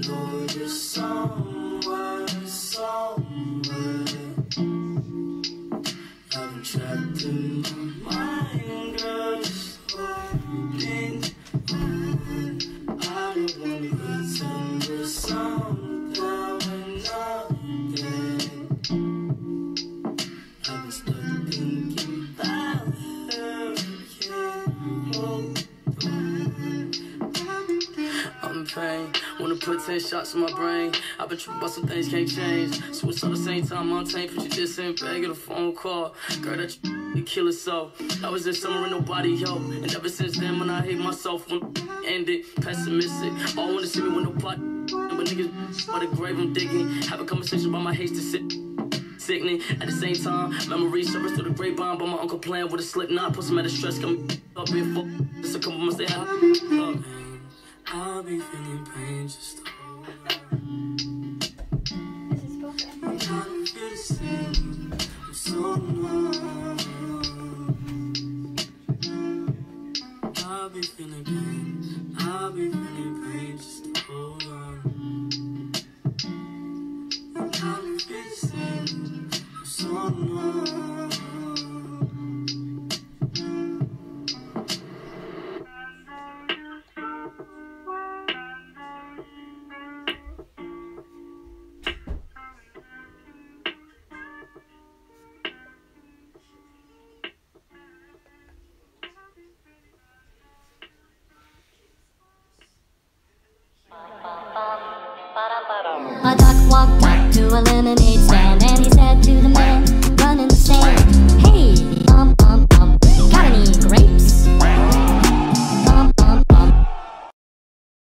know you're somewhere, somewhere. I've been trapped in my mind, girl, just holding on. I don't wanna pretend to something when nothing. I've been stuck thinking about her again. Hold on. I'm in pain, wanna put 10 shots in my brain. I've been tripping about some things can't change. So it's all the same time on tape, put you just in bag, get a phone call. Girl, that you kill it so. I was in summer and nobody help. And ever since then, when I hate myself, when ended, pessimistic. All wanna see me with no plot. But niggas by the grave I'm digging. Have a conversation about my hate to sit. Sickening. At the same time, memories surface through the grapevine. But my uncle playing with a slip knot. Put some out of stress, got me up being fucked. Just a couple months they had. I'll be feeling pain just to hold on. I'm trying to feel the same for so long. I'll be feeling pain. I'll be feeling pain just to hold on. I'm trying to feel the same for so long. My duck walked up to a lemonade